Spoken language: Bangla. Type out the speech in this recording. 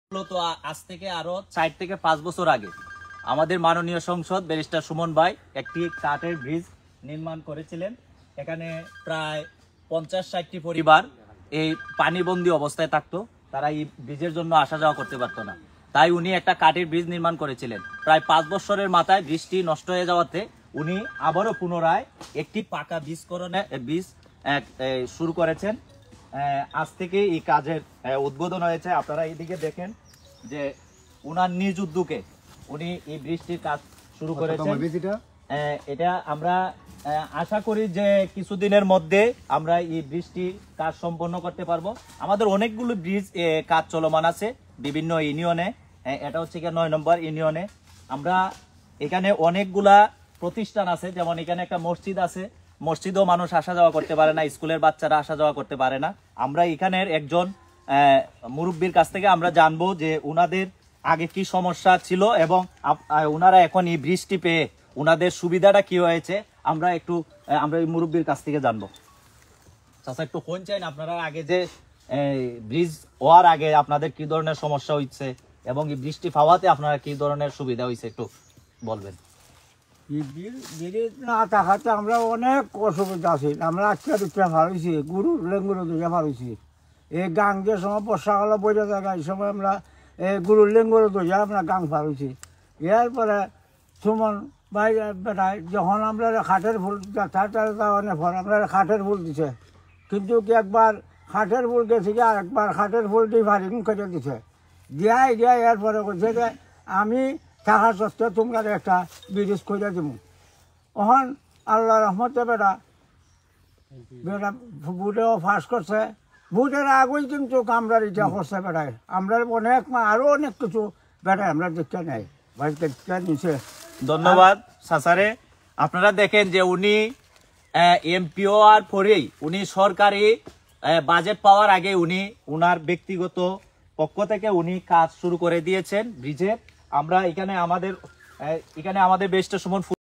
মূলত আজ থেকে আরো 4 থেকে 5 বছর আগে আমাদের মাননীয় সংসদ ব্যারিস্টার সুমন ভাই একটি কাঠের ব্রিজ নির্মাণ করেছিলেন। এখানে প্রায় 50-60টি পরিবার এই পানিবন্দী অবস্থায় থাকতো, তারা এই ব্রিজের জন্য আসা যাওয়া করতে পারতো না। তাই উনি একটা কাঠের ব্রিজ নির্মাণ করেছিলেন। প্রায় 5 বছরের মাথায় বৃষ্টি নষ্ট হয়ে যাওয়াতে উনি আবারও পুনরায় একটি পাকা ব্রিজ শুরু করেছেন। আজ থেকে এই কাজের উদ্বোধন হয়েছে। আপনারা এইদিকে দেখেন যে উনার নিজ উদ্যোগে উনি এই ব্রিজটির কাজ শুরু করেছেন। এটা আমরা আশা করি যে কিছুদিনের মধ্যে আমরা এই ব্রিজটির কাজ সম্পন্ন করতে পারবো। আমাদের অনেকগুলো ব্রিজ কাজ চলমান আছে বিভিন্ন ইউনিয়নে। এটা হচ্ছে 9 নম্বর ইউনিয়নে। আমরা এখানে অনেকগুলা প্রতিষ্ঠান আছে, যেমন এখানে একটা মসজিদ আছে, মসজিদেও মানুষ আসা যাওয়া করতে পারে না, স্কুলের বাচ্চারা আসা যাওয়া করতে পারে না। আমরা এখানের একজন মুরব্বীর কাছ থেকে আমরা জানবো যে উনাদের আগে কি সমস্যা ছিল এবং উনারা এখন এই ব্রিজটি পেয়ে উনাদের সুবিধাটা কি হয়েছে আমরা এই মুরব্বীর কাছ থেকে জানবো। চাচা, একটু কোন চাইন আপনারা আগে যে ব্রিজ হওয়ার আগে আপনাদের কি ধরনের সমস্যা হয়েছে এবং এই বৃষ্টি পাওয়াতে আপনারা কি ধরনের সুবিধা হয়েছে একটু বলবেন। না থাকাতে আমরা অনেক অসুবিধা আছি। আমরা আজকে দুটা ভালোছি, গরু লেঙ্গুরো দুটা ভালোছি। এই গাং যে সময় বর্ষাকালে বইটা জায়গা এই সময় আমরা এই গরু লেঙ্গুরো দুটা আমরা গাং ভালোছি। এরপরে সুমন ভাই বেটায় যখন আমরা খাটের ফুল অনেক পর আমরা খাটের ফুল দিছে, কিন্তু কি একবার খাটের ফুল গেছে কি আর একবার খাটের ফুল দিয়ে ভারী কেটে দিছে দিয়া এরপরে করছে যে আমি থাকার সত্ত্বে তোমরা একটা ব্রিজ করে দিব। ওখান আল্লাহ রহমতে বেটা বুটেও ফাঁস করছে, বুটের আগেই কিন্তু আমরা এটা করছে বেটায়। আমরা অনেক আরো অনেক কিছু বেটায় আমরা দেখতে নেই ভাই দেখতে নিছে। ধন্যবাদ চাচারে। আপনারা দেখেন যে উনি এমপি হওয়ার পরেই উনি সরকারি বাজেট পাওয়ার আগে উনি উনার ব্যক্তিগত পক্ষ থেকে উনি কাজ শুরু করে দিয়েছেন ব্রিজের। আমরা এখানে আমাদের ব্যারিস্টার সুমন